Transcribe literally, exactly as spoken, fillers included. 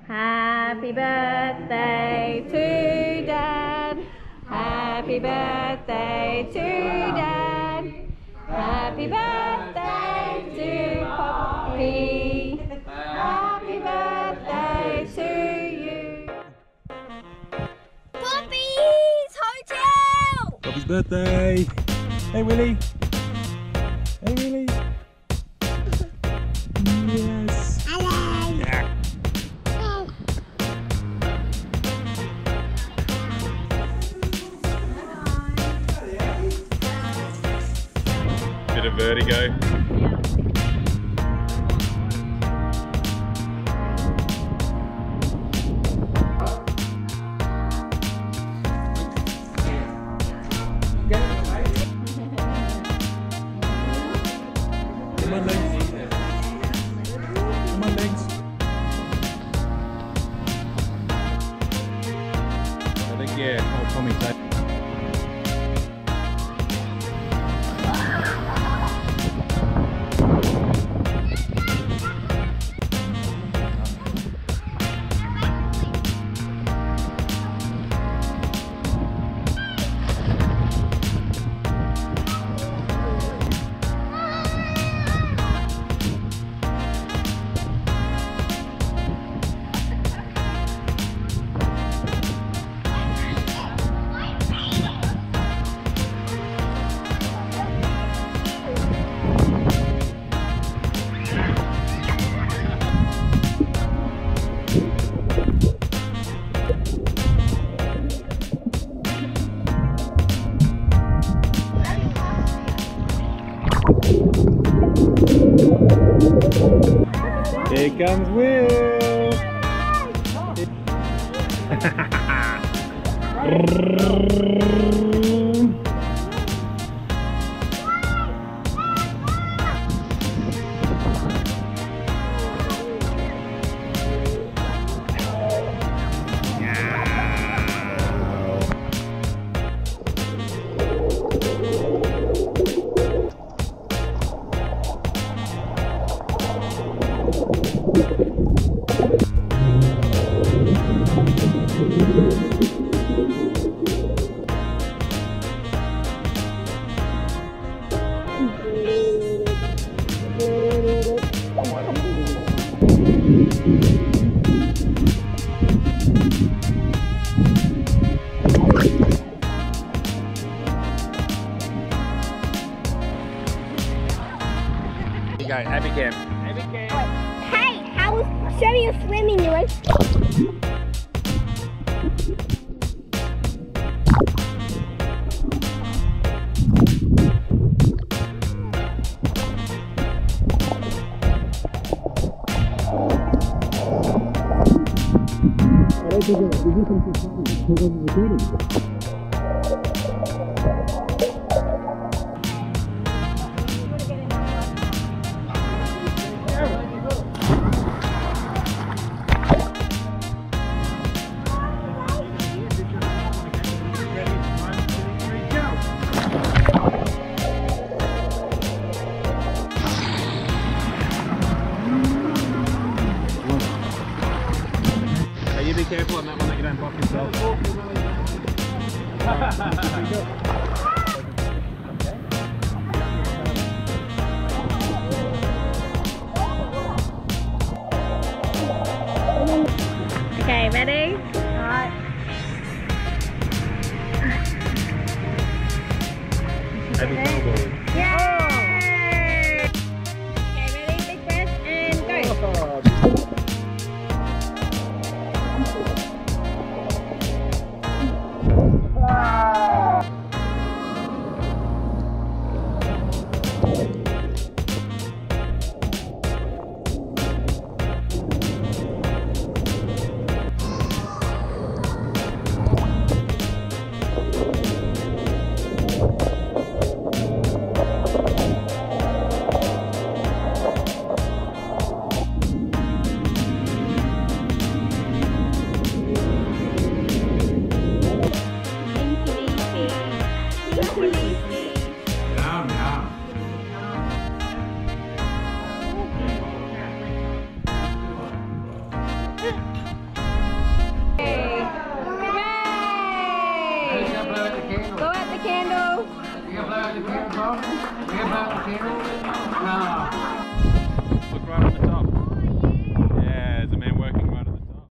Happy birthday to Dad. Happy birthday to Dad. Happy birthday to Poppy. Happy birthday to you. Poppy's Hotel! Poppy's birthday. Hey Willie. Hey Willie. Yes. Hello. Yeah. Bit of vertigo. Come on, legs. Come on, legs. I think, yeah, old Tommy tape. Here comes Will! Go, happy camp. Happy camp. Hey, how was show me your swimming, you ready? Hey, you be careful on that one that you don't pop yourself. Okay, ready? Alright. Happy camp. Yay! Okay, ready? Big breath and go. candle. Blow out the candle. You gotta blow out the candle, Paul. You gotta blow out the candle.